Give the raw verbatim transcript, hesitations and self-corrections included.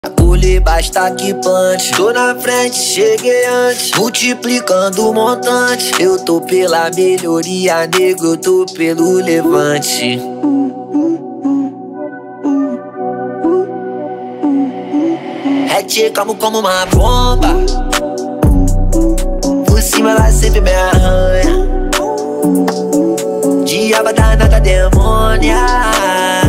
Colhe basta que plante. Tô na frente, cheguei antes, multiplicando o montante. Eu tô pela melhoria, nego, eu tô pelo levante. Hatch, calmo como uma bomba. Por cima ela sempre me arranha. Diaba danada demônia.